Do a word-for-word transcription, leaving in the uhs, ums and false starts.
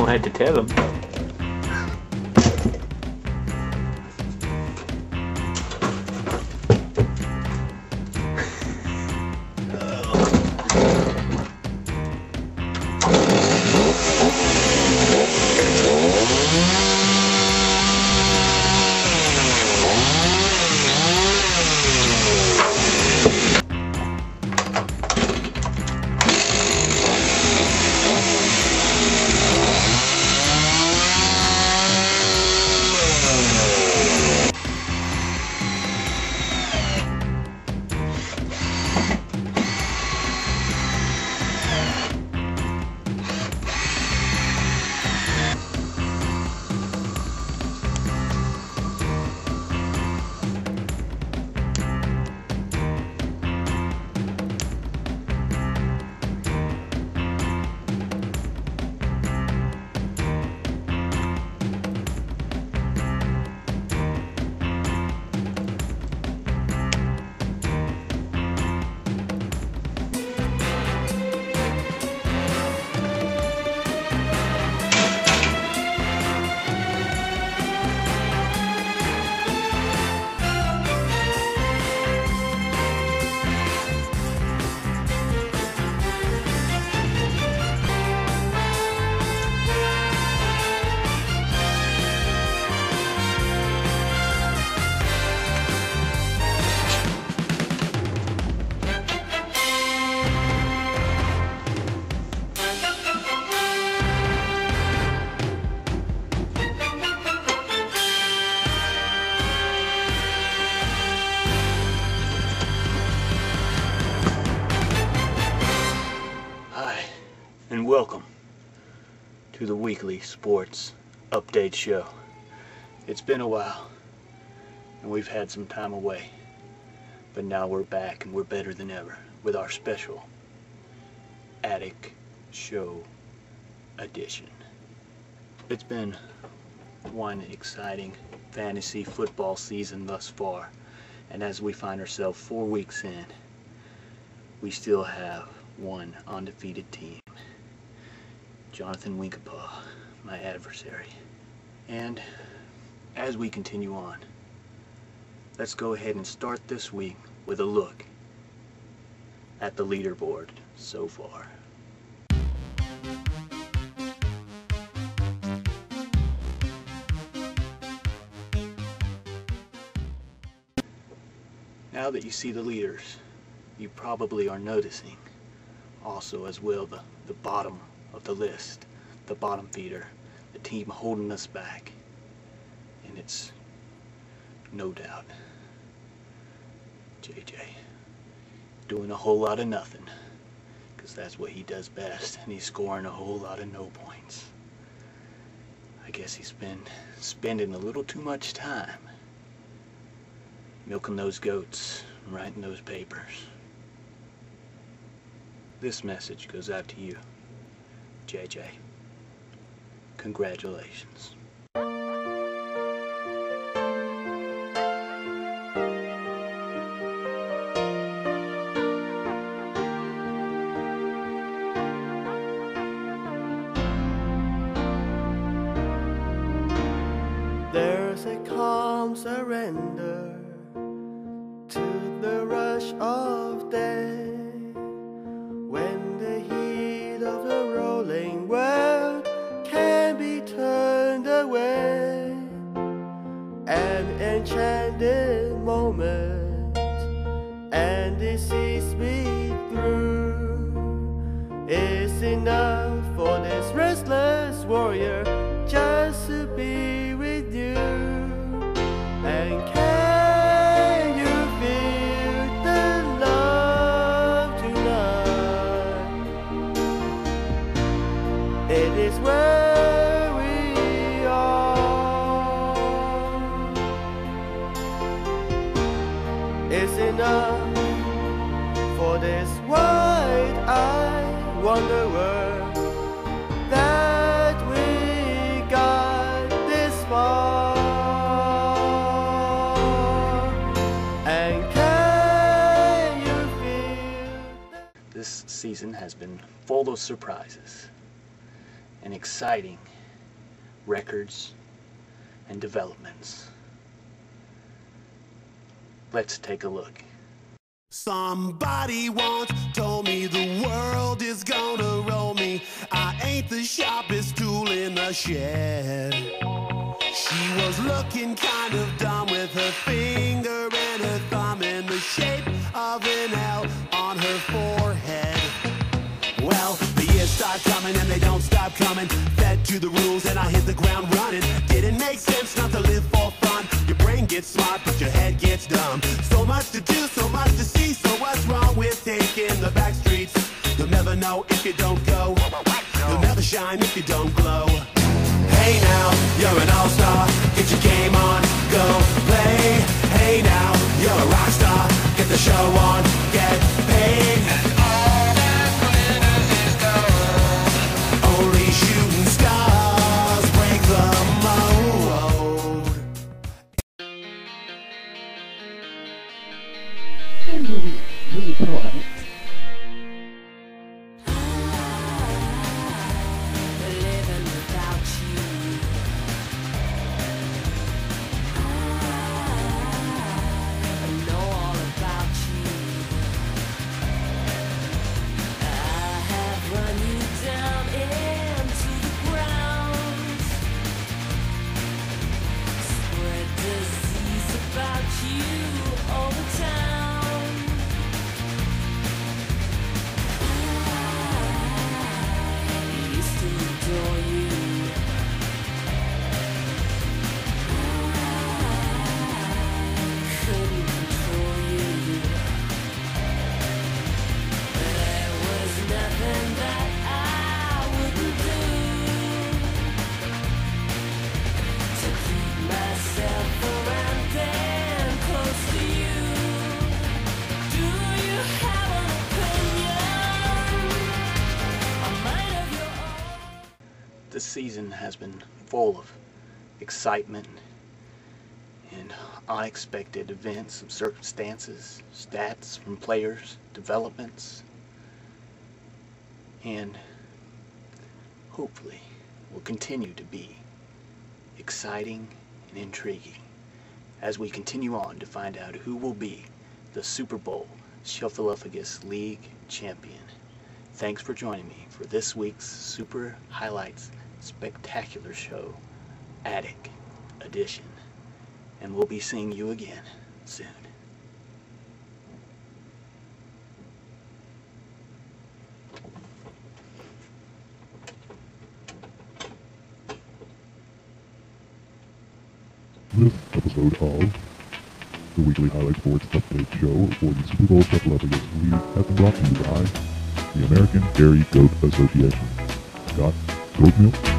don't have to tell them. And welcome to the weekly sports update show. It's been a while and we've had some time away, but now we're back and we're better than ever with our special Attic Show edition. It's been one exciting fantasy football season thus far, and as we find ourselves four weeks in, we still have one undefeated team. Jonathan Winkapaw, my adversary. And as we continue on, let's go ahead and start this week with a look at the leaderboard so far. Now that you see the leaders, you probably are noticing also as well the, the bottom of the list, the bottom feeder, the team holding us back, and it's no doubt J J doing a whole lot of nothing, because that's what he does best, and he's scoring a whole lot of no points. I guess he's been spending a little too much time milking those goats and writing those papers. This message goes out to you, J J. Congratulations. There's a calm surrender to the rush of day, when the heat of the rolling world can be turned away. An enchanted moment, and it sees me through. It's enough for this restless warrior just to be with you. And can you feel the love tonight? It is where we are. It's enough for this wide-eyed wanderer that we got this far. And can you feel? This season has been full of surprises, and exciting records and developments. Let's take a look. Somebody once told me the world is gonna roll me. I ain't the sharpest tool in the shed. She was looking kind of dumb with her finger and her thumb in the shape of an L on her forehead. Well, the years start coming and they don't stop coming. Fed to the rules and I hit the ground running. Didn't make sense not to live for fun. Your brain gets smart but your head gets dumb. So much to do, so much to see. So what's wrong with taking the back streets? You'll never know if you don't go. You'll never shine if you don't glow. Hey now, you're an all-star. Get your game on, go play. Hey now, you're a rock star. Get the show on, get paid. And all that glitters is gold. Only shooting stars break the mold. In the week report. This season has been full of excitement and unexpected events and circumstances, stats from players, developments, and hopefully will continue to be exciting and intriguing as we continue on to find out who will be the Super Bowl Shuffleupagus League champion. Thanks for joining me for this week's Super Highlights Spectacular Show Attic Edition, and we'll be seeing you again soon. This episode of the Weekly Highlight Sports Update Show for the Super Bowl Shuffleupagus League has been brought to you by the American Dairy Goat Association. Scott, goat milk?